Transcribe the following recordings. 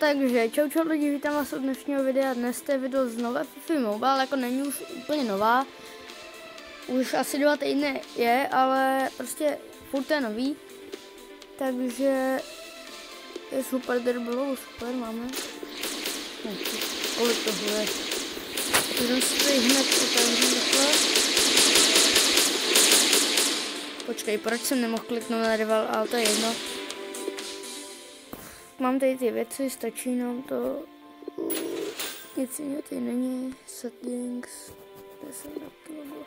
Takže čau lidi, vítám vás od dnešního videa. Dnes je video z nové FIFA Mobile, jako není už úplně nová. Už asi 2 týdny je, ale prostě furt je nový. Takže je super, tady bylo super, máme. Kolik toho je. Jdem si tady hned otevřít takhle. Počkej, proč jsem nemohl kliknout na rival, ale to je jedno. Mám tady ty věci, stačí nám to. Nic jiného tady není. Settings. Kde jsem na to bylo?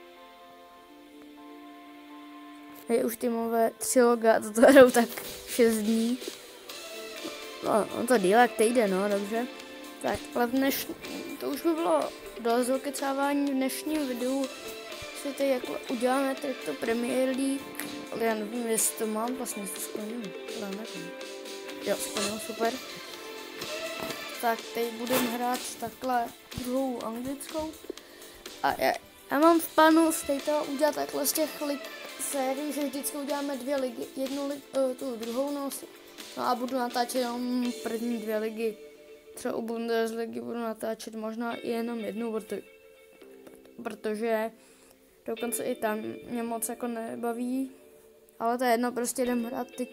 Hej, už týmové 3 loga, to hrajou tak 6 dní. No, to díl jak týden, no, dobře. Tak, ale to už by bylo dost okecávání v dnešním videu. Si tady jako uděláme tady to Premier League. Ale já nevím, jestli to mám, vlastně to splním. Ale nevím. Jo, splnil, super. Tak teď budeme hrát takhle druhou anglickou. A já mám v plánu z této udělat takhle z těch sérií, že vždycky uděláme 2 ligy, tu druhou no a budu natáčet jenom první 2 ligy. Třeba u Bundesligy budu natáčet možná i jenom jednu, protože dokonce i tam mě moc jako nebaví. Ale to je jedno, prostě jdem hrát teď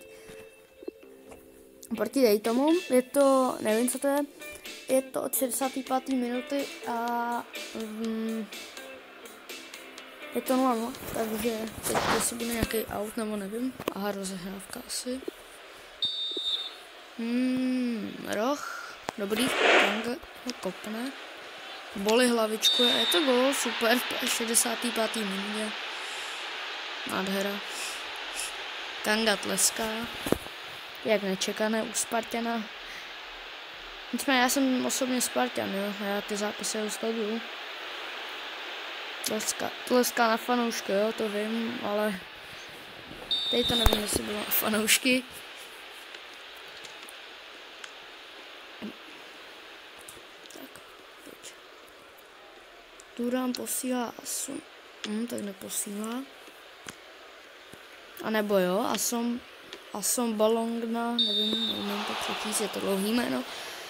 proti Daytonu. Je to, nevím co to je to od 65. minuty a je to 0-0, takže teď si bude nějaký out nebo nevím. Aha, rozehrávka asi. Roh, dobrý, Kanga ho kopne. Boli hlavičku, je to gól, super, 65. minutě. Nádhera. Kanga tleská. Jak nečekané u Spartana. Nicméně já jsem osobně Spartan, jo. Já ty zápisy sleduju. Tleská na fanoušky, jo, to vím, ale teď to nevím, jestli bylo na fanoušky. Tak, pojď. Durán posílá Asom. Tak neposílá. A nebo jo, Asom Balongna, nevím to přečíst, je to dlouhý jméno.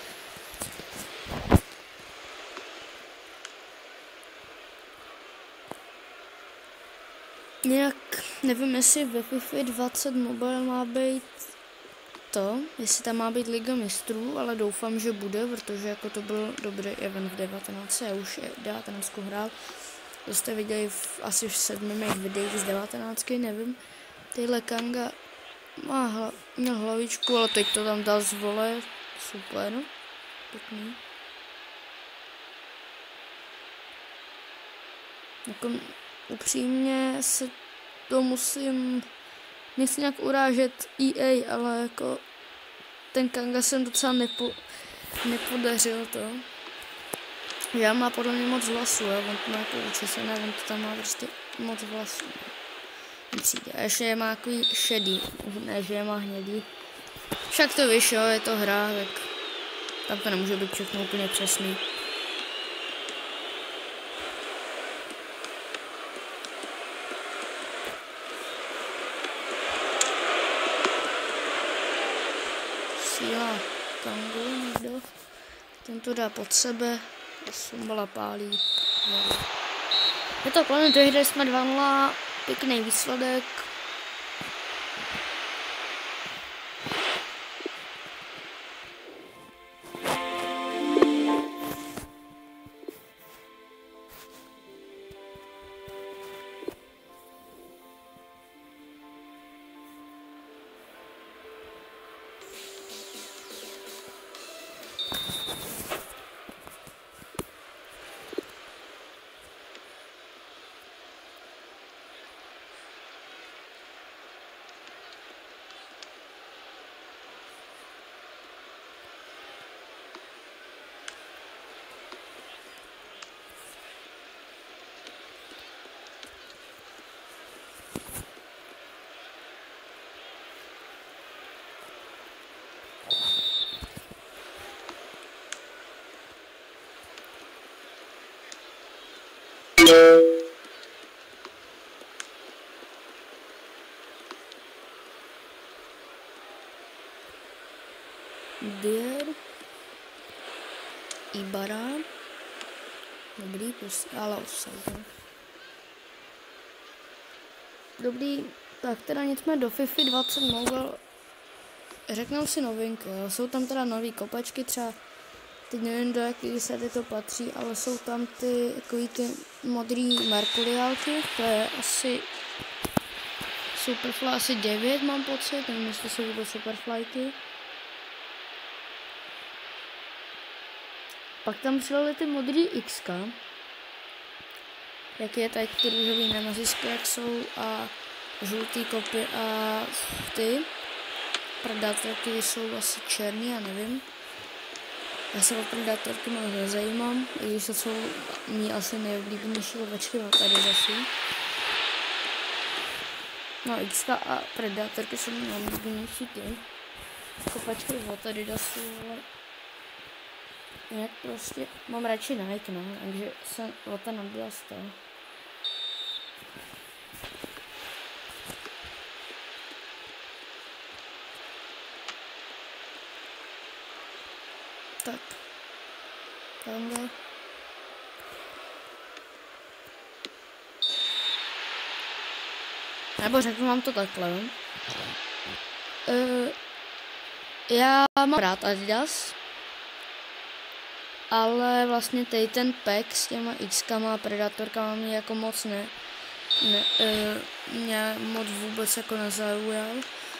Nějak, nevím, jestli ve FIFA 20 Mobile má být to, jestli tam má být Liga mistrů, ale doufám, že bude, protože jako to byl dobrý event v 19. Já už 19 hrál. To jste viděli asi v 7 mých videích z 19, nevím. Tahle Kanga měl hlavičku, ale teď to tam dal z vole. Super, pěkný. Jako upřímně se to musím, nechci nějak urážet EA, ale jako ten Kanga jsem docela nepodařil to. Já má podle mě moc vlasů, jo? On to má jako učesené, on to tam má prostě moc vlasů. Přijde. A ještě má takový šedý, ne, že je má hnědý. Však to víš, jo, je to hra, tak tam to nemůže být všechno úplně přesný. Síla Kangu někdo, ten to dá pod sebe, Sumbala pálí. Je to plně, dohry jsme 2-0. Pěkný výsledek. Dier. Ibara. Dobrý, prostě, ale offside. Dobrý, tak teda nicméně do FIFA 20 Mobile řeknou si novinky, jo. Jsou tam teda nový kopačky, třeba teď nevím, do jaký sety to patří, ale jsou tam ty modrý merkuriálky, to je asi Superfly, asi 9 mám pocit, nevím, jestli jsou vůbec Superflyky. Pak tam přidali ty modrý X-ka, jak je tady ty růžový nemazisky, jak jsou, a žlutý kopy a ty predátorky jsou asi černý, já nevím. Já se o predátorky moc nezajímám, i když to jsou mý asi nejoblíbenější ovečky od Adidasu. No, X-ka a predátorky jsou mý nejoblíbenější ty kopačky od Adidasu, ale jinak prostě mám radši Nike, no, takže jsem o ten Adidas to. Tak, tamhle. Nebo řeknu vám to takhle. Já mám rád Adidas, ale vlastně tady ten pack s těma X-kama a predátorkama mě jako moc mě moc vůbec jako nezaujal.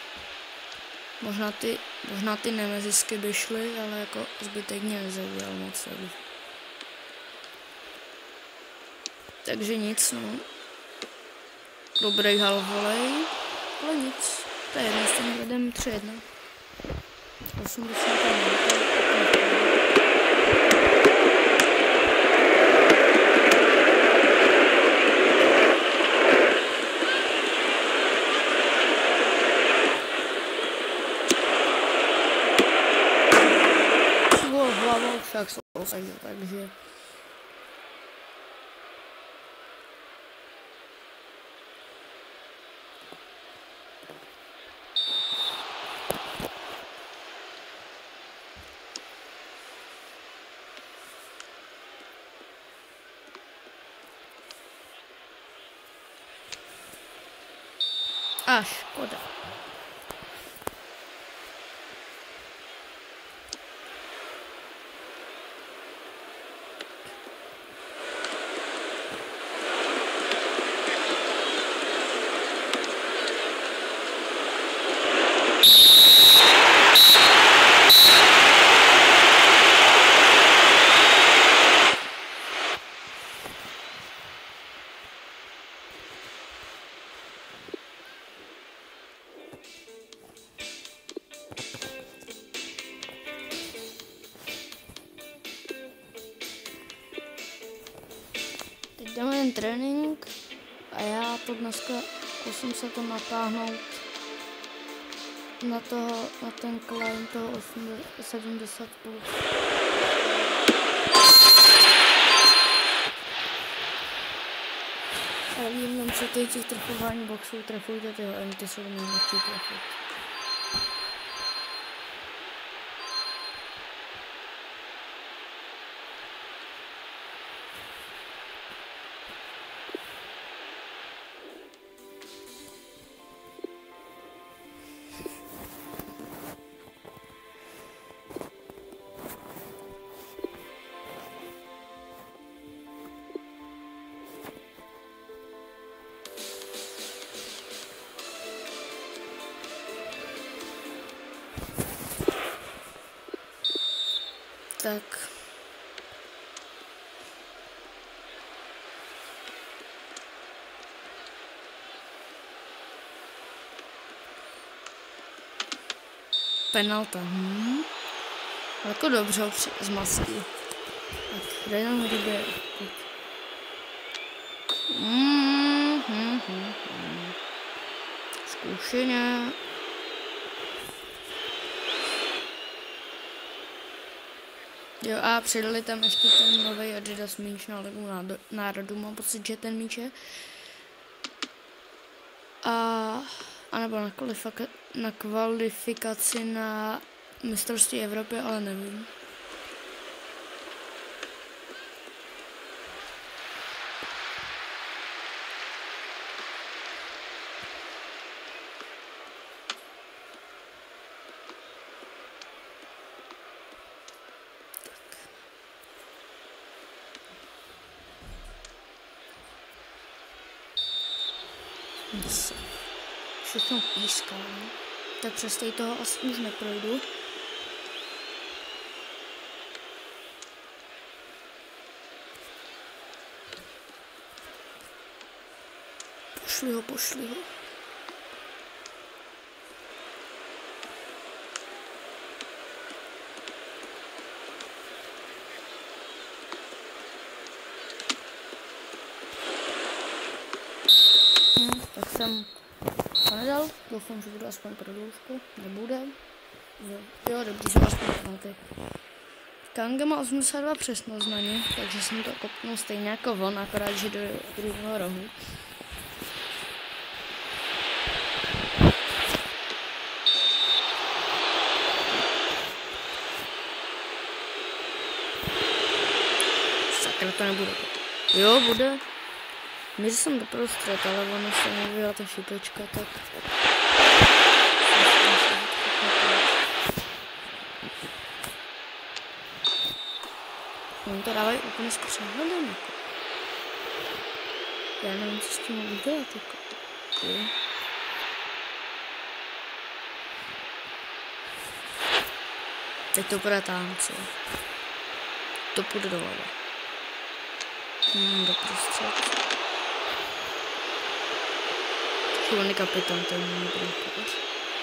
Možná ty nemezisky by šly, ale jako zbytek mě nezaujal moc. Takže nic, no. Dobrý halvolej, ale nic. To je jedno, s tím vedem 3-1. 80 minut. Tak sousadil, takže škoda. Jdeme jen trénink a já to dneska zkusím se to natáhnout na ten climb toho 70 plus. Ale jenom se těch trefování boxů trefujte tyho MT, jsou nejlepší trefit. Tak. Penalta. Jako dobře z masky. Tak, dej nám ryby. Zkušeně. Jo, a přidali tam ještě ten nový Adidas míč na Ligu národů, mám pocit, že ten míč je. A nebo na kvalifikaci na mistrovství Evropy, ale nevím. Nic. Všechno píská. Tak přes toho asi už neprojdu. Pošli ho. Tak jsem to nedal, doufám, že budu aspoň pro dloužku, nebude. Jo, dobře, jsem aspoň pamatuji. Kanga má 82 přesnost na ně, takže jsem to kopnul stejně jako on, akorát, že do druhého rohu. Sakra, to nebude. Jo, bude. Mířil jsem doprostřed, ale ono se nevyjela ta šipečka, tak... Oni to dávají úplně s přehledem, jako. Já nevím, co s tím mám udělat, jako. Teď to bude tánce. To půjde doleva. Doprostřed. On je kapitán, to je můj brinkář.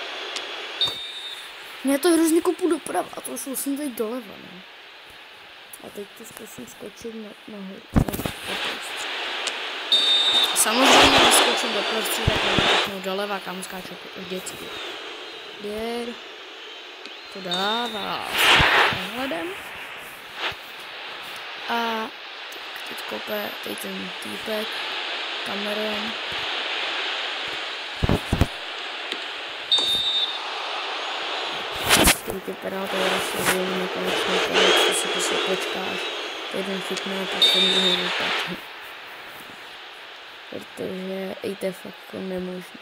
Mě to hrozně kopu doprava a to šel jsem teď doleva, ne? A teď to zkusím skočit nahoru. Samozřejmě neskočím doprostřed, tak nemůžu doleva, kam skáču vždycky. Děr. To dává ohledem. A teď kope, teď ten týpek kamerem. Ty penalty rozsazujeme nekonečný konec, co si prostě počkáš, jeden chytne a pak ten druhý vypadne. Protože i to je fakt nemožné.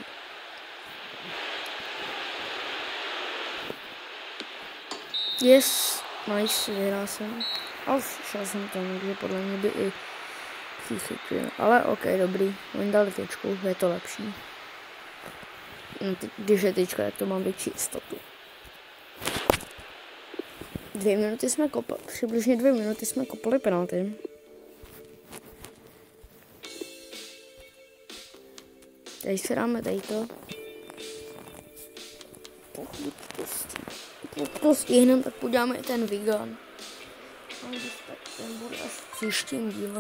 Yes, nice, vyhrál jsem. A šel jsem tam, takže podle mě by i chytil. Ale ok, dobrý, oni dali tyčku, je to lepší. No, když je tyčka, tak to mám větší jistotu. 2 minuty jsme kopali, přibližně 2 minuty jsme kopali penalty. Tady se dáme tady to. Pokud to stihneme, tak uděláme i ten vegan. Ale když tak ten bude až v příštím díle.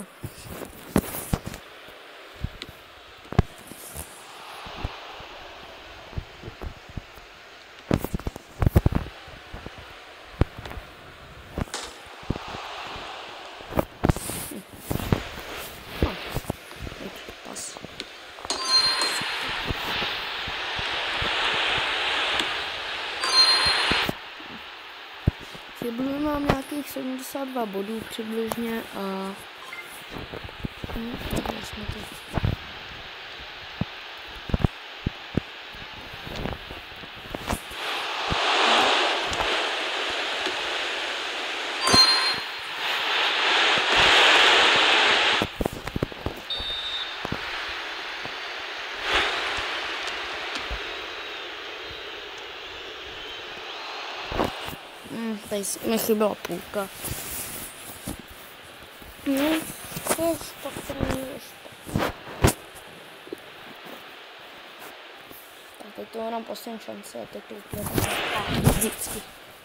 Mám nějakých 72 bodů přibližně a jsme to. Tady mi chyběla půlka. No, to je špatný, Tak teď to nám poslední šance a teď to úplně vždycky.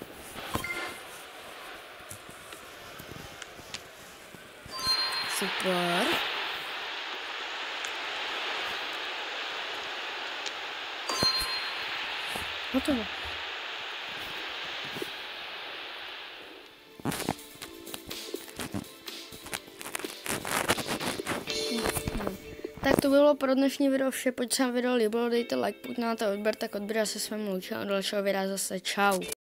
Super. Hotovo. Tak to bylo pro dnešní video vše, pokud se vám video líbilo, dejte like, pokud máte odběr, tak odběr se s vámi loučím a dalšího videa zase čau.